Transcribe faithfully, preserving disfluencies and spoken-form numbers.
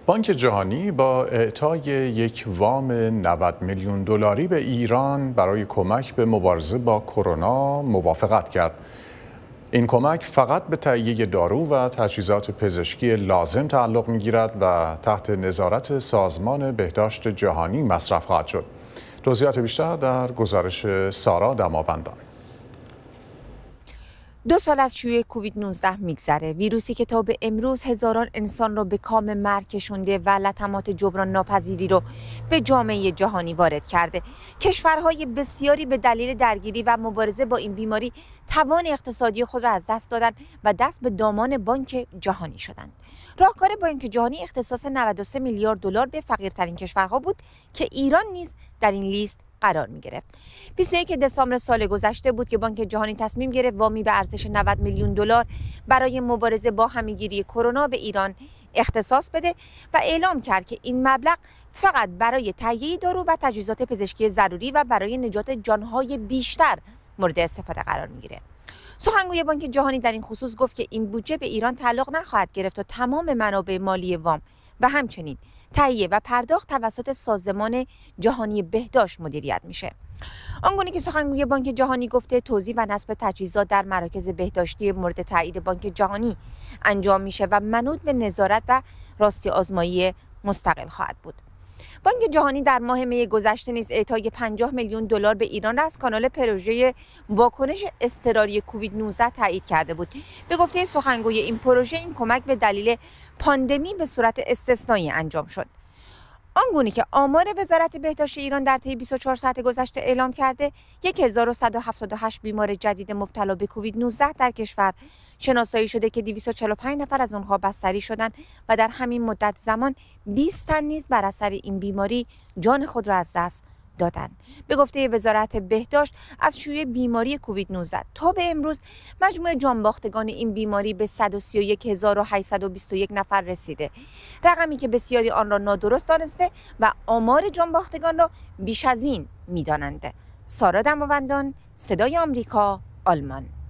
بانک جهانی با اعطای یک وام نود میلیون دلاری به ایران برای کمک به مبارزه با کرونا موافقت کرد. این کمک فقط به تهیه دارو و تجهیزات پزشکی لازم تعلق می‌گیرد و تحت نظارت سازمان بهداشت جهانی مصرف خواهد شد. توضیحات بیشتر در گزارش سارا دماوندان. دو سال از شیوع کووید نوزده میگذره، ویروسی که تا به امروز هزاران انسان رو به کام مرگ کشونده و لطمات جبران ناپذیری رو به جامعه جهانی وارد کرده. کشورهای بسیاری به دلیل درگیری و مبارزه با این بیماری توان اقتصادی خود را از دست دادند و دست به دامان بانک جهانی شدند. راهکار بانک جهانی اختصاص نود و سه میلیارد دلار به فقیرترین کشورها بود که ایران نیز در این لیست قرار می گرفت. بیست و یک دسامبر سال گذشته بود که بانک جهانی تصمیم گرفت وامی به ارزش نود میلیون دلار برای مبارزه با همهگیری کرونا به ایران اختصاص بده و اعلام کرد که این مبلغ فقط برای تهیه دارو و تجهیزات پزشکی ضروری و برای نجات جانهای بیشتر مورد استفاده قرار می گیره. سخنگوی بانک جهانی در این خصوص گفت که این بودجه به ایران تعلق نخواهد گرفت و تمام منابع مالی وام و همچنین تهیه و پرداخت توسط سازمان جهانی بهداشت مدیریت میشه. آنگونه که سخنگوی بانک جهانی گفته توزیع و نصب تجهیزات در مراکز بهداشتی مورد تایید بانک جهانی انجام میشه و منوط به نظارت و راستی آزمایی مستقل خواهد بود. بانک جهانی در ماه می گذشته نیز اعطای پنجاه میلیون دلار به ایران را از کانال پروژه واکنش اضطراری کووید نوزده تایید کرده بود. به گفته سخنگوی این پروژه، این کمک به دلیل پاندمی به صورت استثنایی انجام شد. آنگونه که آمار وزارت بهداشت ایران در طی بیست و چهار ساعت گذشته اعلام کرده هزار و صد و هفتاد و هشت بیمار جدید مبتلا به کووید نوزده در کشور شناسایی شده که دویست و چهل و پنج نفر از آنها بستری شدند و در همین مدت زمان بیست تن نیز بر اثر این بیماری جان خود را از دست دادند. به گفته وزارت بهداشت، از شیوع بیماری کووید نوزده تا به امروز مجموع جانباختگان این بیماری به صد و سی و یک هزار و هشتصد و بیست و یک نفر رسیده، رقمی که بسیاری آن را نادرست دانسته و آمار جانباختگان را بیش از این می‌دانند. سارا دماوندان، صدای آمریکا، آلمان.